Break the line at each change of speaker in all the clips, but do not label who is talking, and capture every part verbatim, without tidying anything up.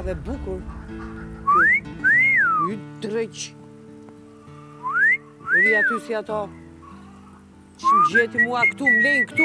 edhe bukur. Ju dreq. Ri aty si ato. Që më gjeti mua këtu, më lejnë këtu.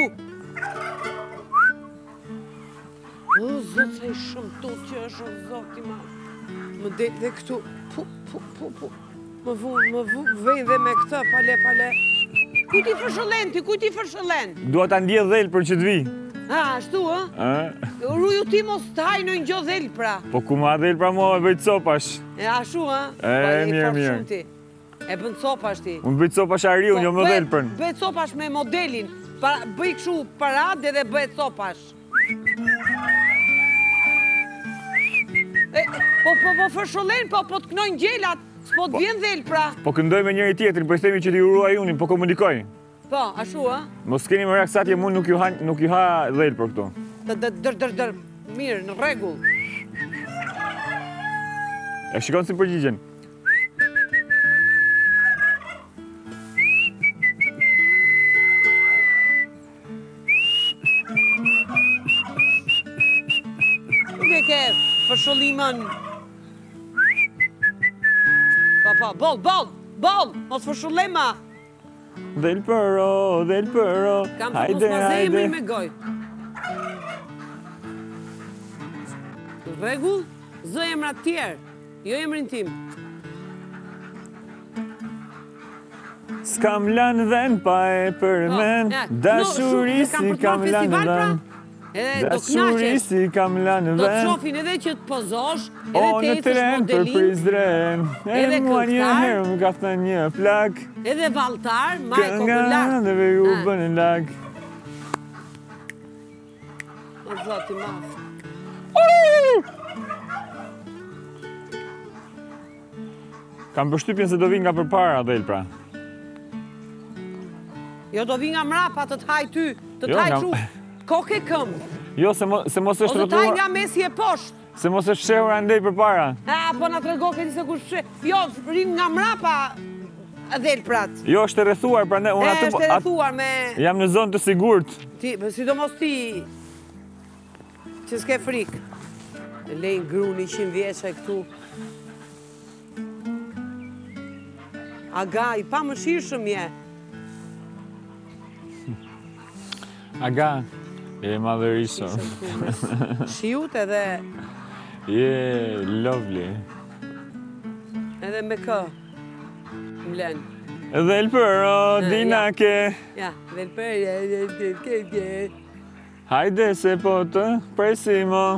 O, zot, sa i shumë tu që është, o, zot i madh. Më del dhe këtu. Pu, pu, pu, pu. Më vu, më vu, vej dhe me këtë, pale, pale. Ku ti fërshëllen, ti, ku ti fërshëllen?
Dua ta ndje dhel për që të vi.
A, ashtu, ë? Ruju ti mos të haj në një dhel, pra.
Po ku ma dhel pra mo e bëjt copash.
E, ashtu, ë?
E, mirë, mirë.
E bën copash ti.
Unë bëjt copash ariu, një më dhel përnë.
Bëjt copash me modelin. Bëj këshu parad edhe bëjt copash. Po, po, po fërshëllen, po, po të knojnë gjelat. S'po të vjen dhel, pra.
Po këndoj me njëri tjetrin, po i themi që ti uruaj unin, po komunikoj.
Po, ashtu, ë?
Mos keni më reaksatje, mu nuk ju ha dhejl për këto.
Dër, dër, dër, dër, mirë, në regull.
E shikon si përgjigjen.
Nuk e ke fërshëllimën. Pa, pa, bol, bol, bol, mos fërshëllima.
Del përro, del përro,
kam të mos ma zemri me goj. Regull, zë emra tjerë, jo emrin tim.
S'kam lanë dhen pa e përmen, dashurisi kam lanë dhen. Dashurisi kam lanë dhen.
Do të shofin edhe që të pozosh,
o
edhe
në
të
tren
ecësh
për
modelin,
Prizren.
edhe
E mua një
këngëtar,
herë më ka thënë një plak.
edhe valtar, maj
Kënga
kogular.
dhe ve ju bënë lag.
O zoti madh.
Kam përshtypjen se do vi nga përpara, Del, pra.
Jo do vi nga mrapa të të haj ty, të të
Jo,
haj
nga-
shu, koke këmbë.
Jo, se mos është
Ose të haj
rrotuar,
nga mesi e poshtë.
se mos është shehur andej përpara.
A, po nga të rego këti se kush shë. Jo, rim nga mrapa dhel prat.
Jo, është e rrethuar, prandaj unë
E,
aty
është e rrethuar me...
jam në zonë të sigurt.
Ti, sidomos ti, që s'ke frikë. Lejnë gru një qimë vjeqe këtu. Aga, i pa më shirëshëm je.
Aga, e madhërisëm.
Shiut edhe,
Je lovely.
edhe me kë. Mlen.
Del përro, dina ke.
Ja, dhe për, ke, ke.
Hajde se po të presimo.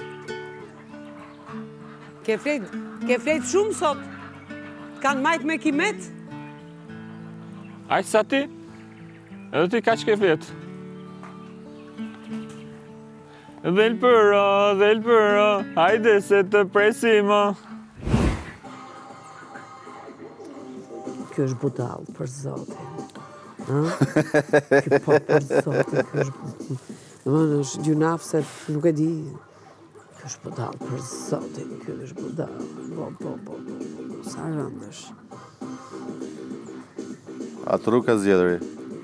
Ke flet, ke flet shumë sot. Kanë majt me kimet?
Aq sa ti? Edhe ti ka që ke flet. Del përro, del përro, hajde se të presimo.
Kjo është budal, për zotin. Kjo po, për zotin, kjo është budal. Në është gjunaf se nuk e di. Kjo është budal, për zotin, kjo është budal. Po, po, po, po, sa rëndësh.
Atë rrugë ka zgjedhëri.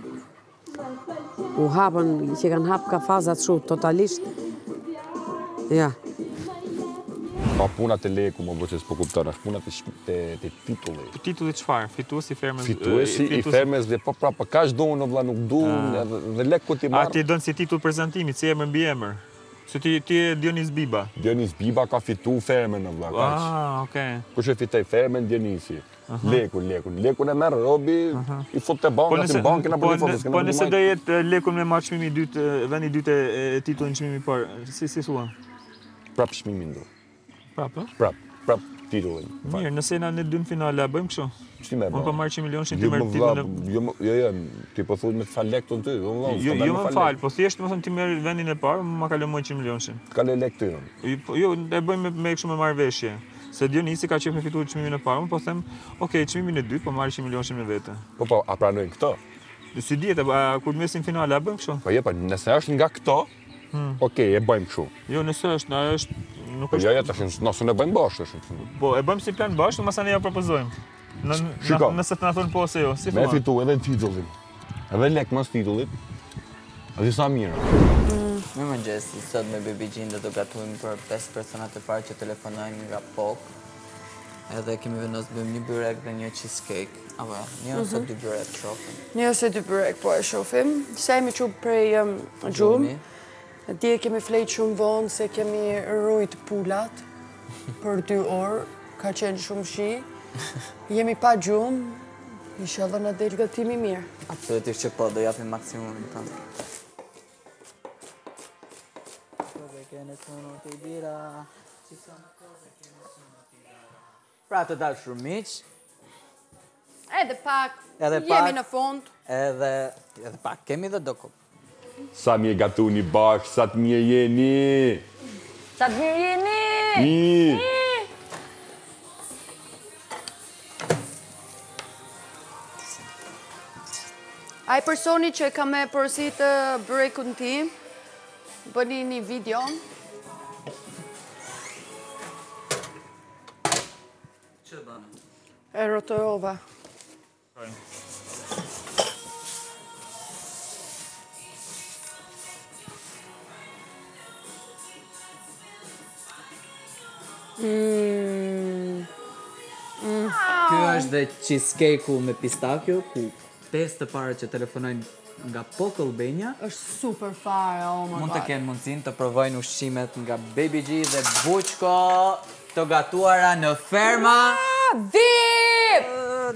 U hapën, që kanë hapë kafazat shumë, totalisht. Ja.
Ka punat e leku, më bëqës po kuptar, është punat e titulli.
Titulli çfarë? Fituesi i fermës?
Fituesi i fermës dhe po prapë, ka shdo në vla nuk du, dhe lek ku ti marrë.
A ti dënë si titull prezantimit, si emër mbi emër? Se ti je Dionis Biba.
Dionis Biba ka fitu fermën në vla, kaq.
Ah, okej.
Kush e fitej fermën, Dionisi. Lekun, lekun. Lekun e merë robi, i fut të bankë, aty bankën apo i fotës.
Po nëse do jetë lekun me marrë çmimi i dytë, vendi i dytë e titullin çmimi i parë, si si thua?
Prap çmimin do.
Prap, ë?
Prap, prap titullin.
Mirë, nëse na në dy finale a bëjmë kështu?
Ç'ti më bë?
Unë po marr një milion që ti merr titullin.
Jo, jo, jo, ti po thuaj me të fal lek ton ty,
Jo, jo më fal, po thjesht më thon ti merr vendin e parë, ma kalon më një milion shin.
Ka lek ty.
Jo, e bëjmë me kështu me marrëveshje. Se Dionisi ka qef me fituar çmimin e parë, po them, okay, çmimin e dytë, po marr një milion shin me vete.
Po po, a pranojnë këto?
Si dihet, kur mesin finale a bëjmë kështu?
Po je, po nëse është nga këto, okay, e bëjmë kështu.
Jo, nëse është, na është nuk
Po
është.
jo, ja tash nëse ne bëjmë bashkë është.
Po e bëjmë si plan bashkë, mas ne ja propozojmë.
Shiko.
Nëse të na thonë po ose jo, si
Me
thua?
fitu edhe titullin. Edhe lek mos titullit. A di sa mirë.
Mirëmëngjes, sot me Baby Gjin do të gatuim për pesë personat e parë që telefonojnë nga P O K. Edhe kemi vendosur bëjmë një byrek dhe një cheesecake. Apo, një ose dy byrek shofim.
Një ose dy byrek po e shofim. Se jemi qupë prej um, gjumë. Dje kemi flejt shumë vonë se kemi rrujt pulat për dy orë. Ka qenë shumë shi. Jemi pa gjumë. Inshallah na del gatimi mirë.
Absolutisht që po, do japim maksimumin tonë. Pra të dashur miq.
Edhe pak,
Edhe
jemi
pak.
në fund.
Edhe, edhe pak, kemi dhe do kopë.
Sa mi e gatuni bashkë, sa të mirë jeni.
Sa të mirë jeni!
Mi.
Ai personi që ka me përësit brekun tim, bëni një video.
Që bënë?
E rotojova. Mm. Mm.
Ky është dhe cheesecake-u me pistakjo, ku pesë të parë që telefonojnë nga P O K Albania
Është super fare, oh my god.
mund të kenë mundësinë të provojnë ushqimet nga Baby G dhe Buçko, të gatuara në ferma.
Vip!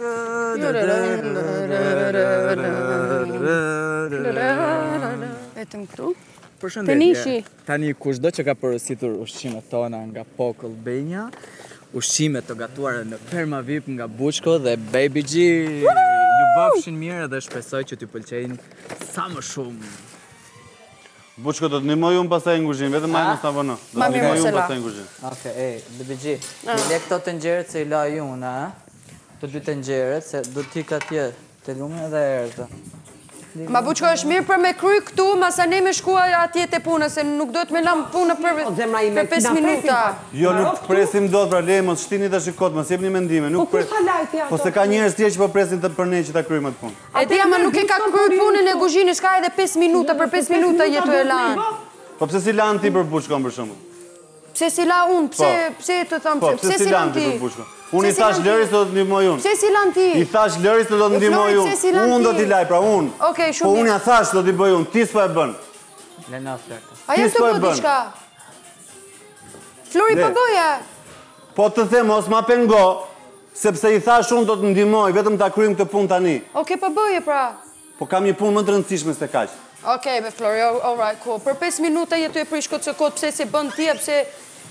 Vetëm këtu. Tenishi.
Tani kushdo që ka porositur ushqimet tona nga P O K Albania, ushqimet të gatuara në ferma V I P nga Buçko dhe Baby G, ju bëfshin mirë dhe shpresoj që t'ju pëlqejnë sa më shumë.
Buçko do të ndihmoj unë pastaj në kuzhinë, vetëm ai mos ta vono. Do
Ma
të
mirë
ndihmoj
se
unë
la.
pastaj në kuzhinë.
Oke, e, Baby G, i le këto të nxjerët se i la ju unë, a? Të dy të nxjerët, se do t'ik atje të lume dhe erë.
Ma Buçko është mirë për me kry këtu, masa ne me shkua atje të punë, se nuk do të me lam punë për për pesë minuta.
Jo, nuk presim dot pra le, mos shtini tash kot, mos jepni mendime, nuk pres. Po se ka njerëz tjerë që po presin të për ne që ta kryejmë atë punë.
E di ama nuk e ka kry punën e kuzhinës, ka edhe pesë minuta, për pesë minuta jetu e lanë.
Po pse si lan ti për Buçkon për shembull?
Pse si la unë, pse pse të them
Po,
pse si lan ti?
për Buçkon? Unë i thash Lëris do të ndihmoj unë.
Pse si lan ti?
I thash Lëris do të ndihmoj
Flori, pse si
unë.
lan
Unë do
ti?
t'i laj pra unë.
Okej,
Po
shumë
unë
mirë.
ja thash do t'i bëj unë, ti s'po e bën.
Lena fleka.
A jem
Ti
të
s'po e
bëj
bën.
diçka? Flori
Le.
po bëja.
Po të them mos ma pengo, sepse i thash unë do të ndihmoj, vetëm ta kryejm këtë punë tani.
Okej, po bëje pra.
Po kam një punë më të rëndësishme se kaq.
Okej, me Flori, all right, cool. Për pesë minuta jetu e prish këtë se kot, pse se bën ti, pse...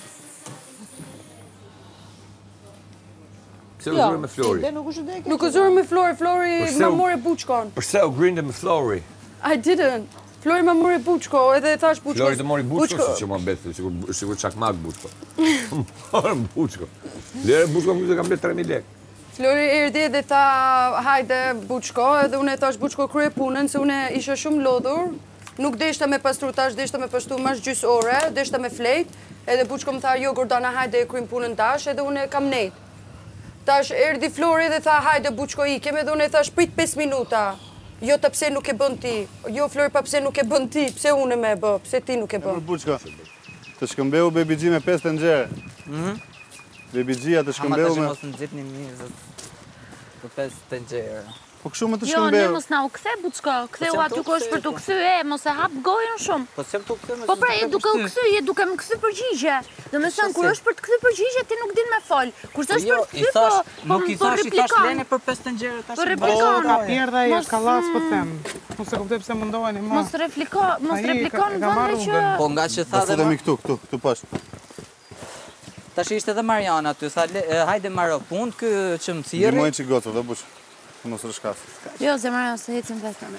Pse u zure me Flori?
Nuk u zurë me Flori, Flori
Përse
ma
u-
more Buçkon.
Përse u grinde me Flori?
I didn't. Flori ma more Buçko, edhe thash Buçko.
Flori të mori Buçko, si që ma betë, sigur, sigur çakmak Buçko. Morën Buçko. Lere Buçko më të kam bletë tre mijë lekë.
Flori erdhi dhe tha, hajde Buçko, edhe unë e thash Buçko krye punën, se unë isha shumë lodhur. Nuk deshta me pastru tash, deshta me pastru mash gjys ore, deshta me flejt, edhe Buçko më tha, jo Gordana, hajde e kryjm punën tash, edhe unë kam nejt. Tash erdhi Flori dhe tha, hajde Buçko ikem, edhe unë e thash prit pesë minuta. Jo të pse nuk e bën ti. Jo Flori pa pse nuk e bën ti, pse unë me e bë, pse ti nuk e bën.
Për Buçko. Të shkëmbeu Baby G me pesë të nxjerë. Baby G-a të
Ama
shkëmbeu
tash
me...
mos në gjithë një mirë, për pesë të nxjerë.
Po kështu më të
Jo, ne
shkëmbeu.
mos na u kthe Buçko, ktheu
s'jam
aty
tu
ku është për
kthe,
tu kthye, mos e hap gojën shumë.
Po se këtu këtë me
Po pra, je duke u kthy, je duke më kthy përgjigje. Domethënë kur është për të kthy përgjigje ti nuk din me fol. Kur s'është
Jo,
për
i
të kthy, po
thash,
po
nuk i
po
thash, i thash
replikon.
Lene për pesë të nxjerë tash.
Po replikon.
Ka pjerda e
Mos-
kallas po them. Mos e kuptoj pse mundoheni më.
Mos repliko, mos
Ai,
replikon
ka- ka marrë
vende që
Po nga që tha
Do
dhe
futemi këtu, këtu, këtu poshtë.
tash ishte edhe Mariana aty, tha "Le- e, hajde marrë punë, ky që më thirri.
Ndihmoj çik gocë, do Buçko. Mos rëshkas.
jo zemra se ecim vetëm.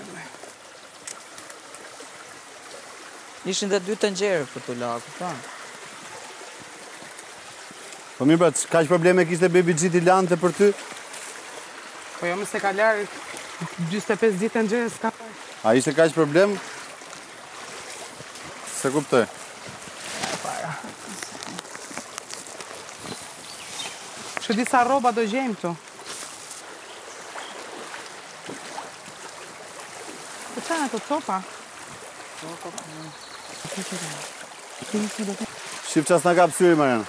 Ishin dhe dy të nxjerë për të la, kupton?
Po mirë pra, kaq probleme kishte Baby G t'i lante për ty?
Po jo më se ka larë gjysmë e pesë ditë në gjerë, s'ka pa.
A ishte kaq problem? Se kuptoj.
Që disa rroba do gjejmë këtu. Po çana ato copa?
Shqip qas nga ka pësyri, Mariana.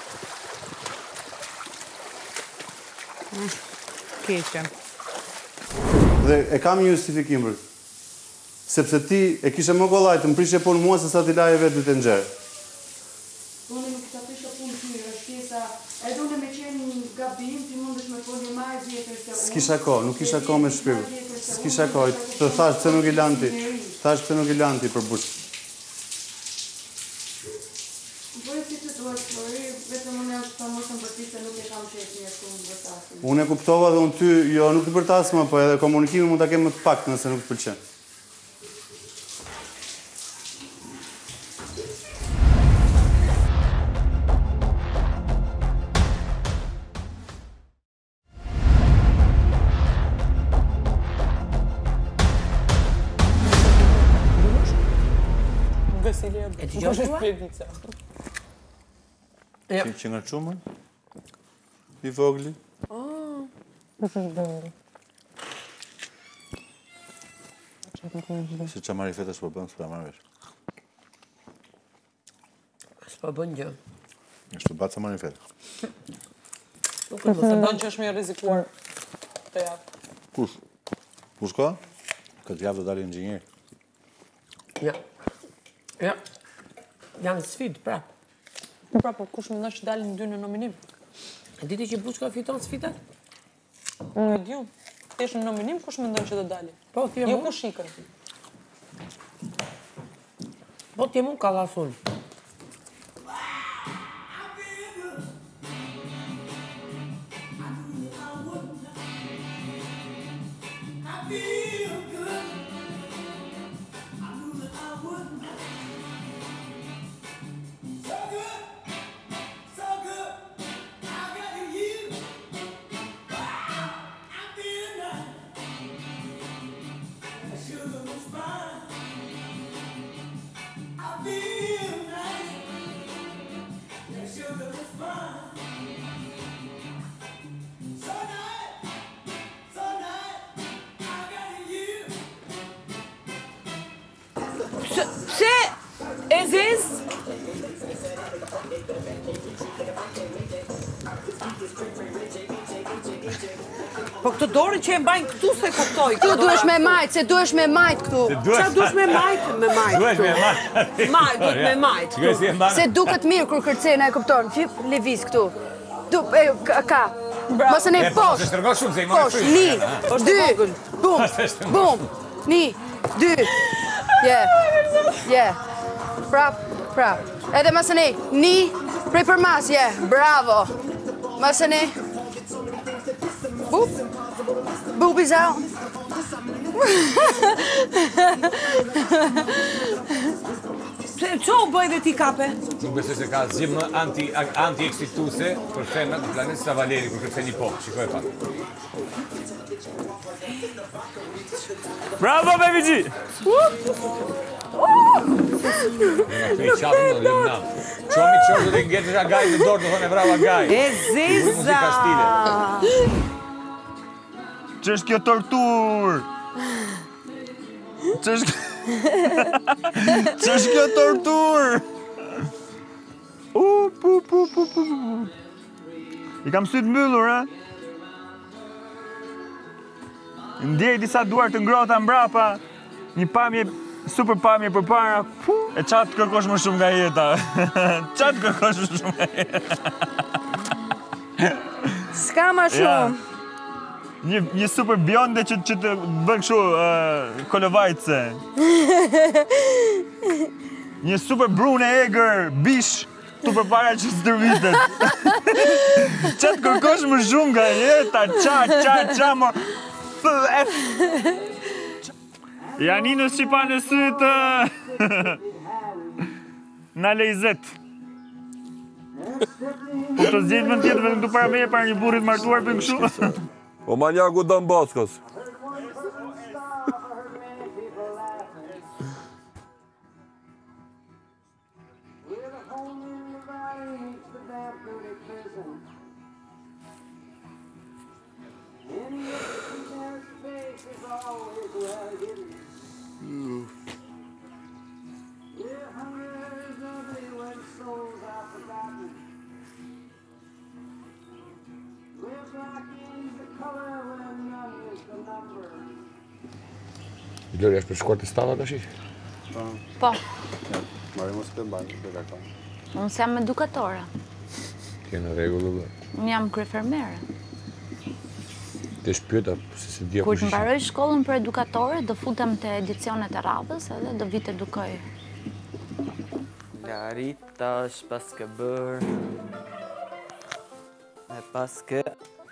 Keqen.
Dhe e kam një justifikim për. Sepse ti e kishe më kollaj të më prishe punë mua se sa t'i laje vetë dy të nxerë.
Unë nuk të prishe punë ty, është pjesa, edhe unë me qenë një gabim, ti mundesh me folje ma e vjetër se unë.
S'kisha ko, nuk kisha ko me shpiru. S'kisha ko, të thash pëse nuk i lanti, thash pëse nuk i lanti për bush.
Bëjë si që duhet, Flori, vetëm unë jam të mosën për ti se nuk e kam qetë një shumë bërtasin.
Unë e kuptova dhe unë ty, jo nuk të bërtasë më, po edhe komunikimin mund të kemë më të pak nëse nuk të pëlqen.
E t'i gjosh shua?
Që nga qumën? I vogli? Se që marri fete s'po bën, s'po marri vesh.
S'po bën gjë.
Shtu batë sa marri fete.
Nuk e se bën që është me rizikuar të javë.
Kush? Kush ka? Këtë javë do dalë inxhinjer.
Ja. Ja. Janë sfidë, pra.
Pra, po kush mendon që dalin dy në nominim?
E diti që Buçka fiton sfidat?
Unë e di unë. Tesh në nominim, kush mendon që do dalin?
Po, t'jem
Jo
unë.
kush ikën.
Po, t'jem unë ka lasun. Pse e ziz? Po këtë dorë që e mbajnë këtu se kuptoj.
Këtu duhesh me majt, se duhesh me majt këtu.
Qa duhesh me majtë? Me majtë
Duhesh
këtu.
me majtë.
Majtë, duhet me majtë këtu.
Se duket mirë kur kërcena e kupton. Fip, leviz këtu. Du, e, ka- ka. Mos e ne poshtë.
Shërgo shumë se i marrë
Poshtë, ni, dy, bum, bum, ni, dy, je, je, prap, prap. Edhe mas e ne, ni, prej për mas, je, bravo. Mas e ne, bup, bup i zau.
Pse që u bëj dhe ti kape?
Nuk besoj se ka zgjim më anti anti-eksituse për femrat në planet sa Valeri kur kërcen një pop. Shikoj pak.
Bravo, Baby G!
Në qafë në lëmë nam. Qomi qërë dhe ngetë nga gaj në dorë të thonë e brava gaj.
E ziza!
Që është kjo tortur? Që është... Që është kjo tortur? U, pu, pu, pu, pu, pu. I kam sytë mbyllur, e? Ndjej disa duar të ngrota mbrapa, një pamje, super pamje për para, pu, e qatë kërkosh më shumë nga jeta. Qatë kërkosh më shumë nga jeta.
S'ka ma shumë.
Një, një super bjonde që, që të bën kështu uh, kolovajtse. Një super brune egër, bish, tu përpara që stërvitet. Qatë kërkosh më shumë nga jeta, qa, qa, qa, mo... Janinës që pa në sytë... Na lejzet. Po të zgjejt më tjetë vetëm të para meje para një burrit martuar për kështu.
O manjaku Don Boskos. Lori, është për shkuar të stava tash?
Po.
Mari mos të mbajnë, të kakon.
Unë jam edukatore.
Ke në rregull dhe.
Unë jam kryefermere.
Të shpyeta, se se dia
Kur të mbaroj shkollën për edukatore, do futem te edicionet e radhës edhe do vi të edukoj.
Garitash pas ke bërë e pas ke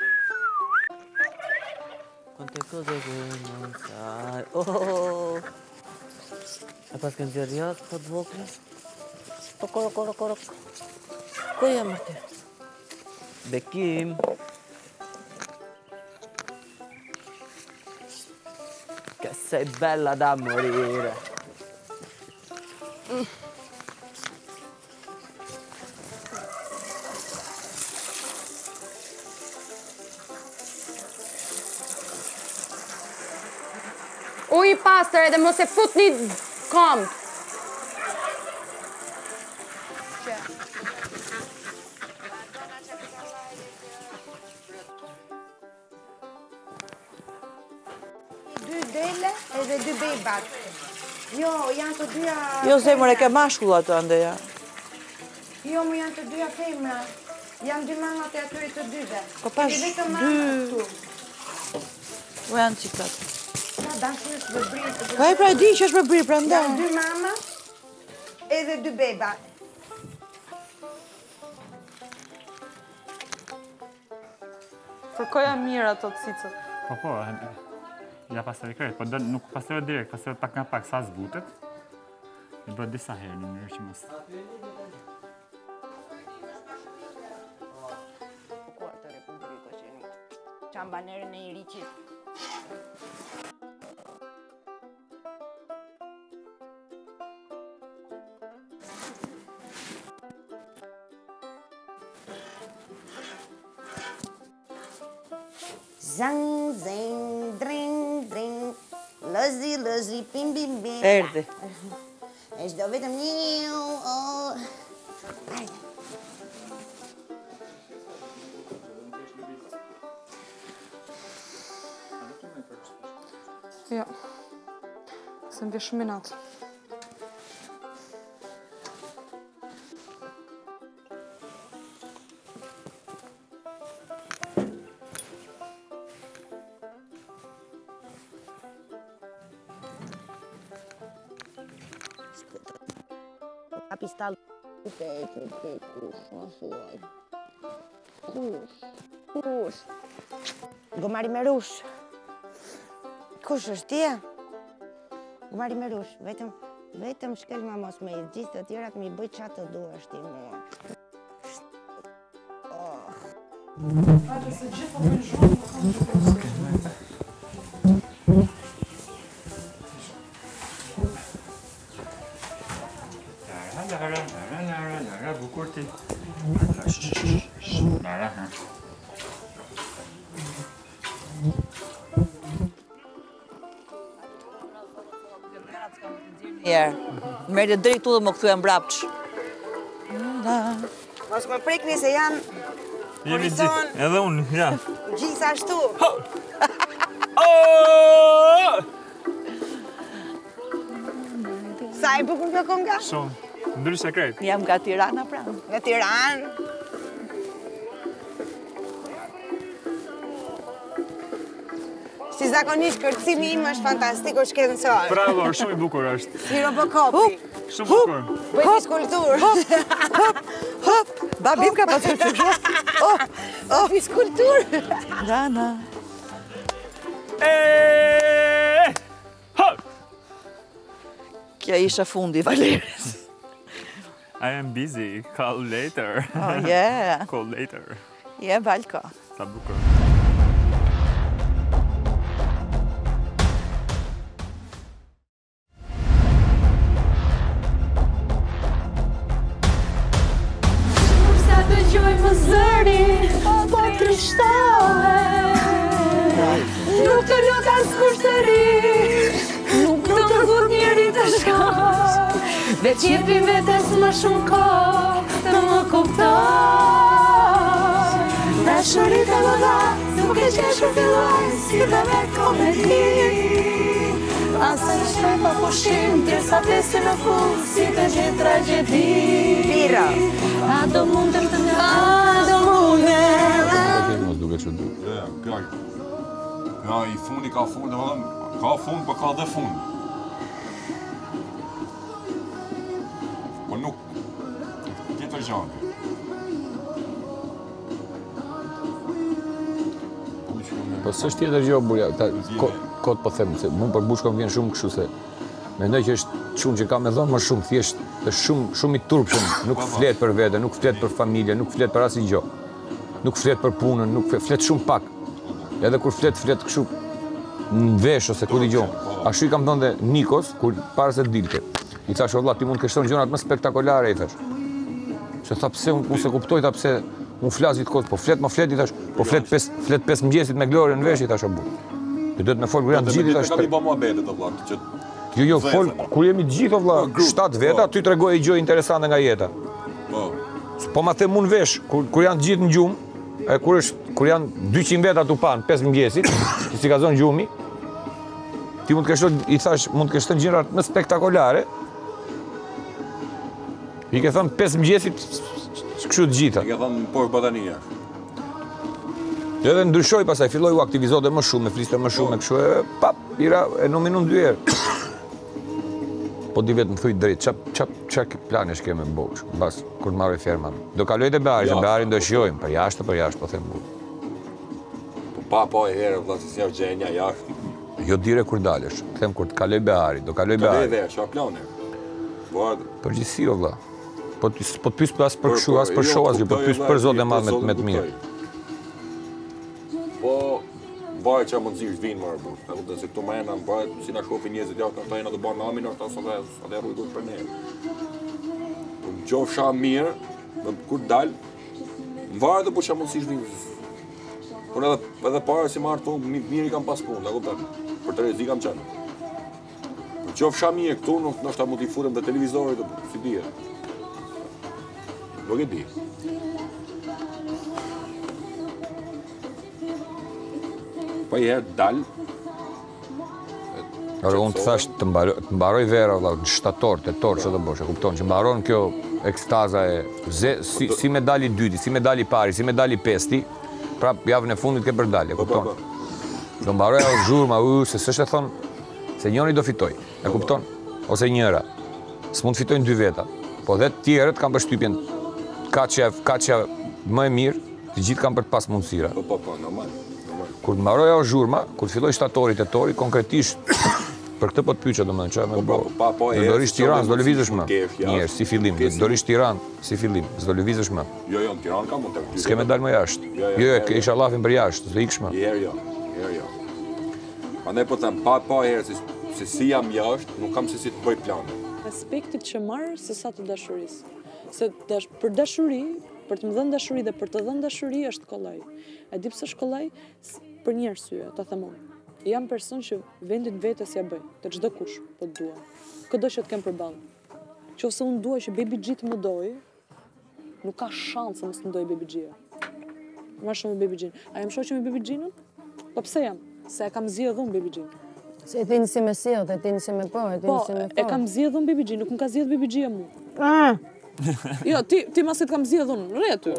Quante cose che non sai Oh E pas ke nxerjat po të vogla Po koro koro koro Ku jam aty? Bekim Che sei bella da morire
Mm. Uj i pastër edhe mos e fut një këmbë. Dy dele edhe dy bebat. Jo, janë të dyja...
Jo, zemër e ke mashkull ato andeja.
Jo, mu janë të dyja femra. Janë dy mamat e atyre të dyve.
Po pash dy... U janë qikat.
Ka dashur është bëbri.
Pa e pra e di që është bëbri, pra nda.
Janë dy mama edhe dy beba.
Kërkoja mirë ato të cicët.
Po, po, ja pasër e krejt, po nuk pasër e direkt, pasër e pak nga pak sa zbutet. I bërë disa herë një mirë që mos...
Qambanerën e i riqit. Zang, zing, dring, dring, lëzi, lëzi, pim, bim, bim.
Erdi.
Eshtë do vetëm një, oh. Hajde.
Jo. Se më vje shumë minat.
Kapi stallë. Kush? Kush? Gomari me rush. Kush është tje? Gomari me rush. Vetëm, vetëm shkel ma mos me i gjithë të tjerat mi bëj qatë të duash ti mua.
Hajde se gjithë po bëjnë zhurë, më kam të
Lara, Lara, Lara, Lara, bukur ti. Lara, ha.
Njerë, merë të drejt tu dhe më këthu e mbrapç.
Mos më prikni se janë
Jemi gjithë, edhe unë, ja.
gjithashtu. Sa e bukur kjo konga?
Shumë, ndryshe krejt.
Jam nga Tirana pra.
Nga Tiranë. Si zakonisht kërcimi im është fantastiko shkencor.
Bravo, shumë i bukur është.
Si Robocopi.
Shumë bukur.
Bëj fiskultur.
Hop, hop, hop. Babim ka pasur që shumë. Oh, oh.
Fiskultur.
Rana.
Eeeeh! Hop!
Kja isha fundi, Valeris.
I am busy. Call later.
Oh, yeah.
Call later.
Yeah, Valka.
Sa bukur.
Dëgjoj më zëri, po trishtohe. Nuk të lot as kushtëri, nuk të ngut njeri të shkosh. Veç jepi vetes më shumë kohë, të më kuptoj. Dashurit e më dha, duke qeshur filloj, si dhe me komedi. Pas pa pushim, tjersa vesi në fund, si të gjithë tragjedi.
Bira.
A do mundem të nga, a do mundem.
Okej, mos duke që du.
Kjo, kjo i fundi ka fund, dhe vëllëm, ka fund, për ka dhe fund. Po nuk, tjetër gjanë.
Po s'është tjetër gjë burja, kot po them, se mund për Bushkon vjen shumë kështu se mendoj që është çun që ka me dhënë më shumë, thjesht është shumë shumë i turpshëm, nuk flet për vete, nuk flet për familje, nuk flet për asnjë gjë. Nuk flet për punën, nuk flet shumë pak. Edhe kur flet, flet kështu në vesh ose ku dëgjon. Ashtu i kam thënë dhe Nikos kur para se dilte. I thash valla ti mund të kesh gjërat më spektakolare i thash. Se tha pse unë se kuptoj tha pse unë flas gjithë kohë, po flet, më flet i thash, po flet pesë flet pesë mëngjesit me Glorën në vesh i thash apo. Ti duhet me fol kur janë të gjithë i thash.
Kam i bë muhabetet o vlla, që
Jo, jo, fol kur jemi të gjithë o vlla, shtat veta, ty tregoj gjë interesante nga jeta.
Po.
Po ma them unë vesh, kur kur janë të gjithë në gjumë, e kur është kur janë dyqind veta tu pan, pesë mëngjesit, që si ka zonë gjumi, ti mund të kesh i thash, mund të kesh të gjërat më spektakolare. I ke thënë pesë mëngjesit kështu të gjitha.
I ke thënë poshtë batania.
Edhe ndryshoj pastaj, filloi u aktivizote më shumë, me fliste më shumë, me kështu e pap, ira e nominun dy herë. Po di vetë më thuj drejt, çap çap çak planesh ke me bosh, mbas kur marrë ferma. Do kaloj te Beari, se Bearin do shijojmë, për jashtë, për jashtë, po them bu.
Po pa po e herë vëlla si sjell gjenja jashtë.
Jo dire kur dalesh, them kur të kaloj Beari, do kaloj Beari.
Kaloj vesh, çfarë plane? Po
përgjithësi o vëlla. Po ti po të pyes pas për kështu, as për show as, po të pyes për zotë madh me me të mirë.
Po varet çfarë mundësish vinë më rrugë. Ta kupton se këtu më janë varet si na shohin njerëzit jashtë, ata janë të bën namin, ata sa dhe sa dhe rrugë për ne. Po qofsha mirë, kur dal, varet do po çfarë mundësish vinë. Por edhe edhe para si marr tu mirë i kam pas punë, ta kupton. Për të rrezik kam çanë. Po qofsha mirë këtu, nuk ndoshta mund t'i futem te televizori, si dihet. Nuk e di. Po i herë dal.
Ora unë të thash të mbaroj, të mbaroj vera valla, në shtator, tetor, çfarë do bësh, e kupton që mbaron kjo ekstaza e ze, si, si medali dyti, si medali pari, si medali pesti, prap javën e fundit ke për dalje, e kupton. Do mbaroj ajo zhurma, u se s'është e thon se njëri do fitoj, e kupton? Ose njëra. S'mund fitojnë dy veta. Po dhe të tjerët kanë përshtypjen kaçja kaçja më e mirë, të gjithë kanë për të pas mundësira.
Po po po, normal.
Kur të mbaroj ajo zhurma, kur filloj shtatori, tetori, konkretisht për këtë po të pyetja domethënë çfarë më bë.
Po
do rish Tiranë, do lëvizësh më. Mirë, si fillim, do rish Tiranë, si fillim, s'do lëvizësh më.
Jo, jo, në Tiranë kam mund të.
S'ke më dal më jashtë. Jo, jo, ke isha llafin për jashtë, s'do iksh më.
Jo, jo, jo, jo. Prandaj po them pa pa herë se se si jam jashtë, nuk kam se si të bëj plane.
Aspektit që marr se sa të dashurisë. Se dash, për dashuri, për të më dhënë dashuri dhe për të dhënë dashuri është kollaj. E di pse është kollaj? Për një arsye, ta them unë. Jam person që vendin vetes ja bëj, të çdo kush po të dua. Këdo që të kem përballë. Qofse unë dua që Baby G të më doj, nuk ka shans mos të ndoj Baby G-a. Marr shumë Baby G-n. A jam shoqë me Baby G-n? Po pse jam? Se e kam zgjedhur unë Baby G-n.
Se e dini si me sjell, e dini si me po, e dini si me po.
Po, e kam zgjedhur unë Baby G, nuk më ka zgjedhur Baby G-a mua.
Ah.
Jo, ti ti mos e kam zgjedhur unë, rre aty.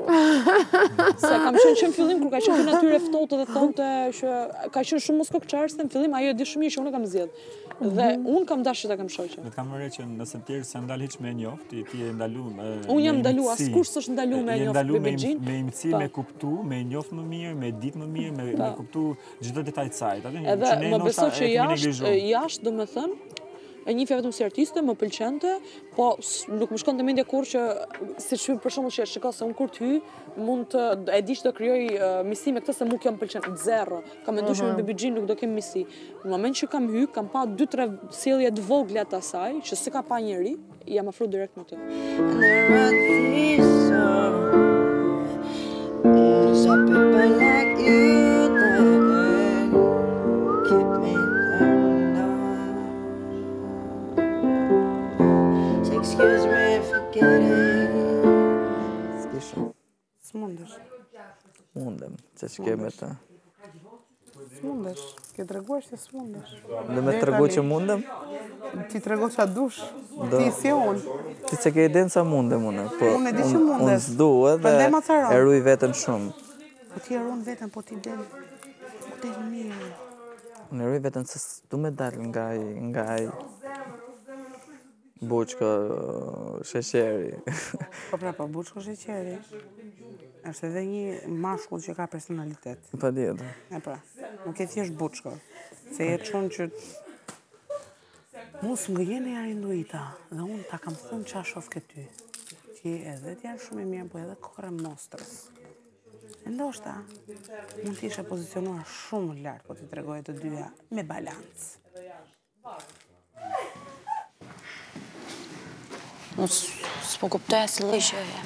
Se kam qenë që në fillim kur ka qenë natyrë e ftohtë dhe thonte që ka qenë shumë moskokçar, se në fillim ajo e di shumë mirë që unë kam zgjedh. Dhe unë kam dashur ta kam shoqë.
Ne kam vëre që nëse të tjerë se ndal hiç me njoft, ti ti je ndalu me.
Unë jam ndalu, askush s'është ndalu me njoft Baby G.
Me imësi, me kuptu, me njoft më mirë, me ditë më mirë, me me kuptu çdo detaj të saj.
Edhe më beso që jashtë, jashtë domethënë e njifja vetëm si artiste, më pëlqente, po nuk më shkon të mendja kur që, si që për shumë që shiko se unë kur të hy, mund të, e dish të kryoj uh, misi me këtë se mu kjo më pëlqen, zero. Kam e dushme me Baby G, nuk do kem misi. Në moment që kam hy, kam pa dy tre sjellje të vogla të asaj, që si ka pa njeri, jam afru direkt me të.
Excuse me for getting.
S'kisha.
S'mundesh.
Mundem, që që ke me të.
S'mundesh. Ke treguar që s'mundesh.
Dhe me tregu që mundem?
Ti trego qa dush. Ti si unë.
Ti që ke idenë sa mundem unë, po
Unë e di që
unë
mundes.
s'du edhe
Prandaj ma caron.
e ruj veten shumë.
Po ti e ruan vetën, po ti del. Po del mirë.
Unë e ruj veten se s'du me dal nga ai, nga ai buçka sheqeri.
Po pra, po buçko sheqeri është edhe një mashkull që ka personalitet.
Patjetër.
E pra, nuk e thjesht buçko. Se je çon që mos ngëjeni Arinduita, dhe unë ta kam thënë qa shof këty. Që edhe t'janë shumë i mirë, po edhe kore mostrës. E ndoshta, mund t'ishe pozicionuar shumë lartë, po t'i tregoje të dyja me balancë.
Unë s'po kuptoja si lloj gjëje.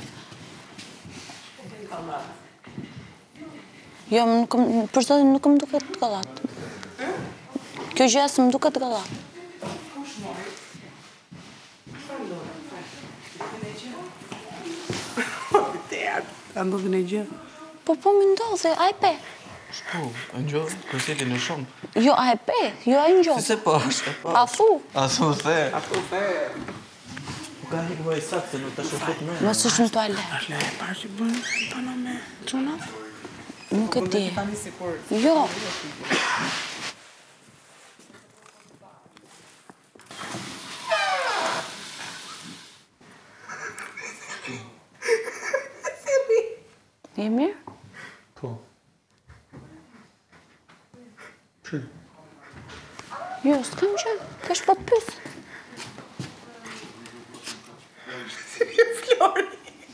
Jo, për zotin nuk më duket të gallat. Kjo gjë s'm duket të gallat.
A ndodhin e gjë?
Po, po, mi ndodhe, a e pe.
Shku, e njo, kërsetin e shumë.
Jo, a e pe, jo a e njo.
Se se po, është e po.
A thu.
A thu the.
A thu the.
Po ka hikë më e sakë, se nuk të shofet me.
Mos është në toalet.
Ashtë le, parë që bënë tono me qunat?
Nuk e di. Jo. Je mirë?
Po. Që?
Jo, s'kam gjë. Kesh po të pysë.
Flori!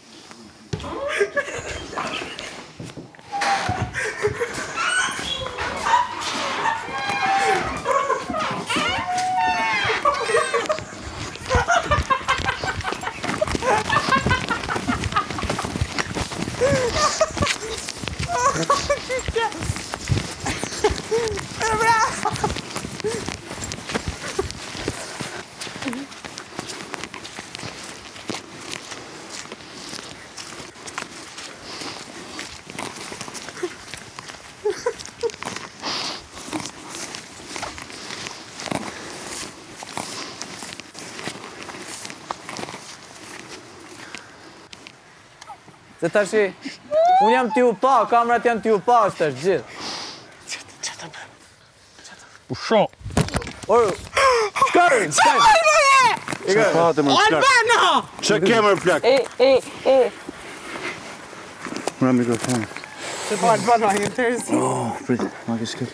Se tashi, unë jam t'ju pa, kamerat janë t'ju pa, është është gjithë.
Qëtë, qëtë më.
Pusho.
Orë, shkarë, shkarë.
Që fate më shkarë.
Albano!
Që kemër plak?
E, e, e.
Mëra mikrofon.
Që po Albano, a jenë tërësi.
Oh, prit, ma ke shkel.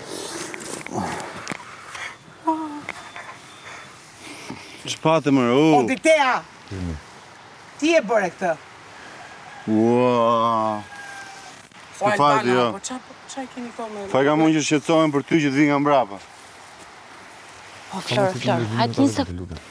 Që fate më, u.
O, Ditea! Ti e bërë këtë.
Ua. S'ke fajtë, jo.
Po qa i keni thonë?
Faj ka mund që shqetsohen për ty që t'vi nga mbrapa.
Po, Flor, Flor, hajtë një sekundë.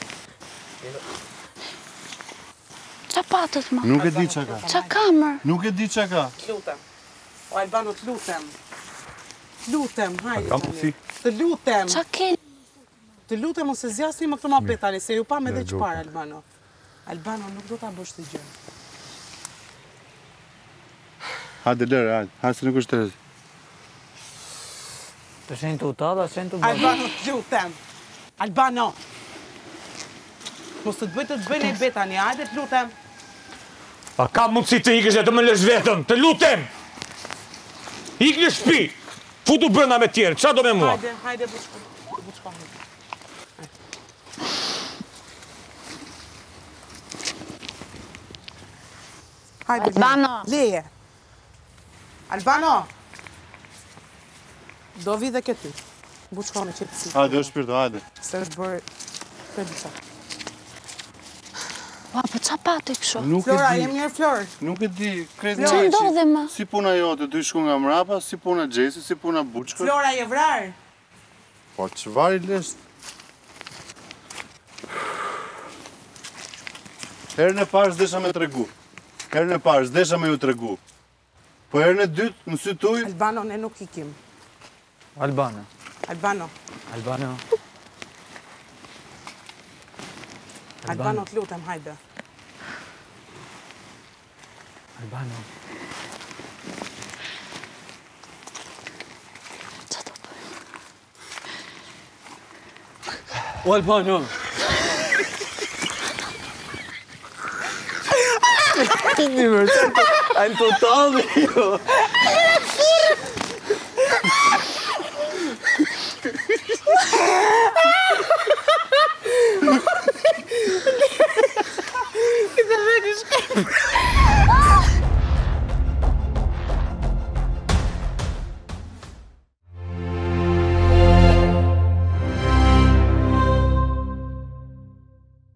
Qa patët, ma?
Nuk e di qa ka.
Qa kamër?
Nuk e di qa ka.
T'lutem. O, Albano, t'lutem. T'lutem, hajde.
Kam si?
Të lutem.
Qa ke?
Të lutem ose zjasni më këtë ma petani, se ju pa me dhe qëpar, Albano. Albano, nuk do t'a bësh të gjë.
Hajde lërë, hajde. Hajde se nuk është të rezi.
Të shenë të utada, shenë të bërë.
Albano, të lutem. Albano. Mos të të bëjt të të bëjnë e betani, hajde të lutem.
A ka mundësi të ikësh e të më lësh vetën, të lutem! Ik në shpi, futu brënda me tjerë, qa do me mua?
Hajde, hajde, buçko. Buçko, hajde. Hajde,
Albano.
Leje. Albano. Do vi dhe këty. Buçko me qëtësi.
Hajde, është shpirto, hajde.
Se është bërë... Këtë qa.
Ua, po qa pati kësho?
Flora, jem njerë Flor.
Nuk e di, kretë
Qa ndodhe, ma?
Si puna jote, ty shku nga mrapa, si puna Gjesi, si puna Buçko.
Flora, je vrarë.
Po, qëvari lesht. Herën e parë s'desha me tregu. Herën e parë s'desha me ju tregu. Po herën e dytë, në sy tuj...
Albano, ne nuk ikim.
Albano.
Albano.
Albano.
Albano, të lutem, hajde.
Albano.
Qa të bëjmë?
O Albano. Një mërë, a në total dhe jo.
Këtë veni shkaj.